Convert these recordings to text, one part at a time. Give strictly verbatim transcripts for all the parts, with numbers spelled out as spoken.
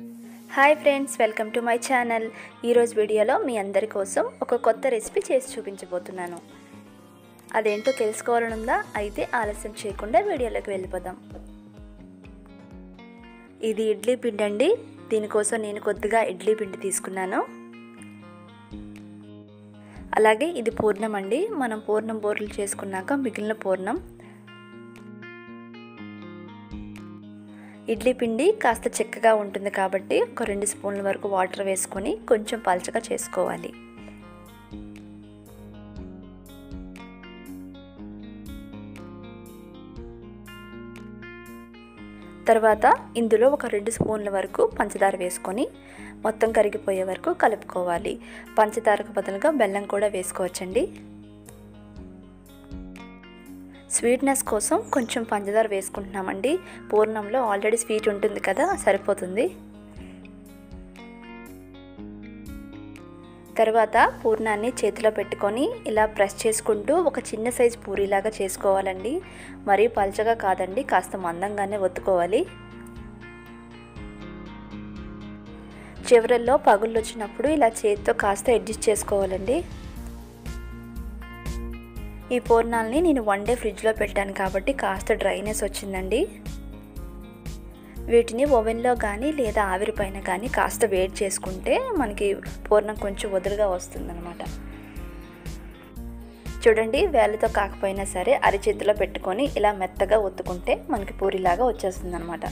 Hi friends, welcome to my channel. ఈరోజు వీడియోలో మీ అందరి కోసం ఒక కొత్త రెసిపీ చేసి చూపించబోతున్నాను. అదేంటో తెలుసుకోవాలనుందా? అయితే ఆలస్యం చేయకుండా వీడియోలోకి వెళ్ళిపోదాం. ఇది ఇడ్లీ పిండి అండి. దీనికోసం నేను కొద్దిగా ఇడ్లీ పిండి తీసుకున్నాను. అలాగే ఇది పూర్ణం అండి. మనం పూర్ణం బోర్లు చేసుకున్నాక మిగిలిన పూర్ణం. ఇడ్లీ పిండి కాస్త చిక్కగా ఉంటుంది కాబట్టి ఒక రెండు స్పూన్ల వరకు వాటర్ వేసుకొని కొంచెం పల్చగా చేసుకోవాలి. తర్వాత ఇందులో ఒక రెండు స్పూన్ల వరకు పంచదార వేసుకొని మొత్తం కరిగిపోయే వరకు కలుపుకోవాలి. పంచదారకు బదులుగా బెల్లం కూడా వేసుకోవచ్చండి. స్వీట్నెస్ కోసం కొంచెం పంచదార వేసుకుంటున్నామండి. పూర్ణంలో ఆల్రెడీ స్వీట్ ఉంటుంది కదా, సరిపోతుంది. తర్వాత పూర్ణాన్ని చేతిలో పెట్టుకొని ఇలా ప్రెస్ చేసుకుంటూ ఒక చిన్న సైజు పూరీలాగా చేసుకోవాలండి. మరీ పల్చగా కాదండి, కాస్త మందంగానే ఒత్తుకోవాలి. చివరల్లో పగుళ్ళు వచ్చినప్పుడు ఇలా చేతితో కాస్త అడ్జస్ట్ చేసుకోవాలండి. ఈ పూర్ణాలని నేను వన్ డే ఫ్రిడ్జ్లో పెట్టాను కాబట్టి కాస్త డ్రైనెస్ వచ్చిందండి. వీటిని ఓవెన్లో కానీ లేదా ఆవిరి పైన కానీ కాస్త వేడి చేసుకుంటే మనకి పూర్ణం కొంచెం వదులుగా వస్తుందన్నమాట. చూడండి, వేళ్ళతో కాకపోయినా సరే అరిచేతిలో పెట్టుకొని ఇలా మెత్తగా ఒత్తుకుంటే మనకి పూరిలాగా వచ్చేస్తుంది అన్నమాట.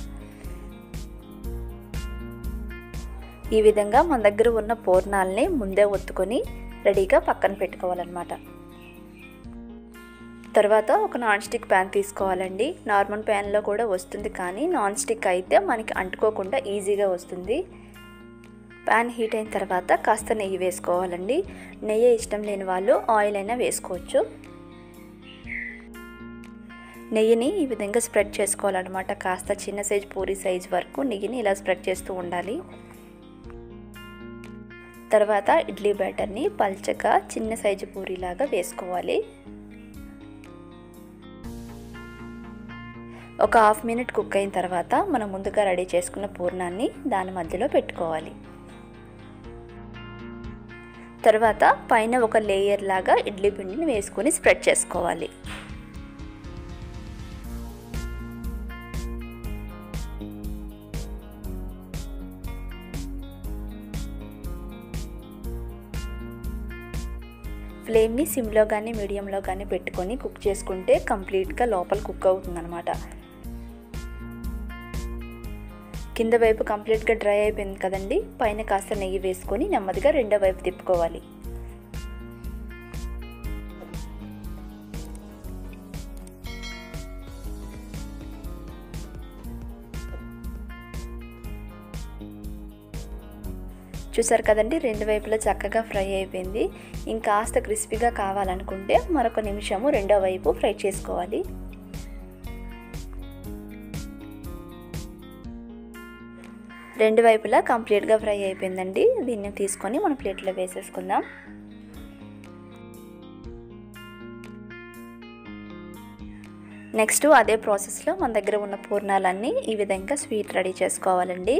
ఈ విధంగా మన దగ్గర ఉన్న పూర్ణాలని ముందే ఒత్తుకొని రెడీగా పక్కన పెట్టుకోవాలన్నమాట. తర్వాత ఒక నాన్ స్టిక్ ప్యాన్ తీసుకోవాలండి. నార్మల్ ప్యాన్లో కూడా వస్తుంది, కానీ నాన్ స్టిక్ అయితే మనకి అంటుకోకుండా ఈజీగా వస్తుంది. ప్యాన్ హీట్ అయిన తర్వాత కాస్త నెయ్యి వేసుకోవాలండి. నెయ్యి ఇష్టం లేని వాళ్ళు ఆయిల్ అయినా వేసుకోవచ్చు. నెయ్యిని ఈ విధంగా స్ప్రెడ్ చేసుకోవాలన్నమాట. కాస్త చిన్న సైజు పూరి సైజు వరకు నెయ్యిని ఇలా స్ప్రెడ్ చేస్తూ ఉండాలి. తర్వాత ఇడ్లీ బ్యాటర్ని పల్చగా చిన్న సైజు పూరిలాగా వేసుకోవాలి. ఒక హాఫ్ మినిట్ కుక్ అయిన తర్వాత మనం ముందుగా రెడీ చేసుకున్న పూర్ణాన్ని దాని మధ్యలో పెట్టుకోవాలి. తర్వాత పైన ఒక లేయర్ లాగా ఇడ్లీ పిండిని వేసుకొని స్ప్రెడ్ చేసుకోవాలి. ఫ్లేమ్ని సిమ్లో కానీ మీడియంలో కానీ పెట్టుకొని కుక్ చేసుకుంటే కంప్లీట్గా లోపల కుక్ అవుతుందన్నమాట. కింద వైపు కంప్లీట్గా డ్రై అయిపోయింది కదండి. పైన కాస్త నెయ్యి వేసుకొని నెమ్మదిగా రెండో వైపు తిప్పుకోవాలి. చూసారు కదండి, రెండు వైపులా చక్కగా ఫ్రై అయిపోయింది. ఇంకాస్త క్రిస్పీగా కావాలనుకుంటే మరొక నిమిషము రెండో వైపు ఫ్రై చేసుకోవాలి. రెండు వైపులా కంప్లీట్గా ఫ్రై అయిపోయిందండి. దీన్ని తీసుకొని మనం ప్లేట్లో వేసేసుకుందాం. నెక్స్ట్ అదే ప్రాసెస్లో మన దగ్గర ఉన్న పూర్ణాలన్నీ ఈ విధంగా స్వీట్ రెడీ చేసుకోవాలండి.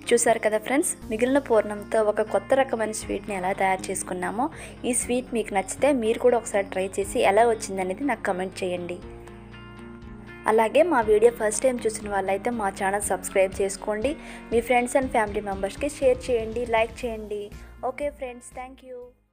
చూసారు కదా ఫ్రెండ్స్, మిగిలిన పూర్ణంతో ఒక కొత్త రకమైన స్వీట్ని ఎలా తయారు చేసుకున్నామో. ఈ స్వీట్ మీకు నచ్చితే మీరు కూడా ఒకసారి ట్రై చేసి ఎలా వచ్చిందనేది నాకు కమెంట్ చేయండి. అలాగే మా వీడియో ఫస్ట్ టైం చూసిన వాళ్ళైతే మా ఛానల్ సబ్స్క్రైబ్ చేసుకోండి. మీ ఫ్రెండ్స్ అండ్ ఫ్యామిలీ మెంబర్స్కి షేర్ చేయండి, లైక్ చేయండి. Okay friends, thank you.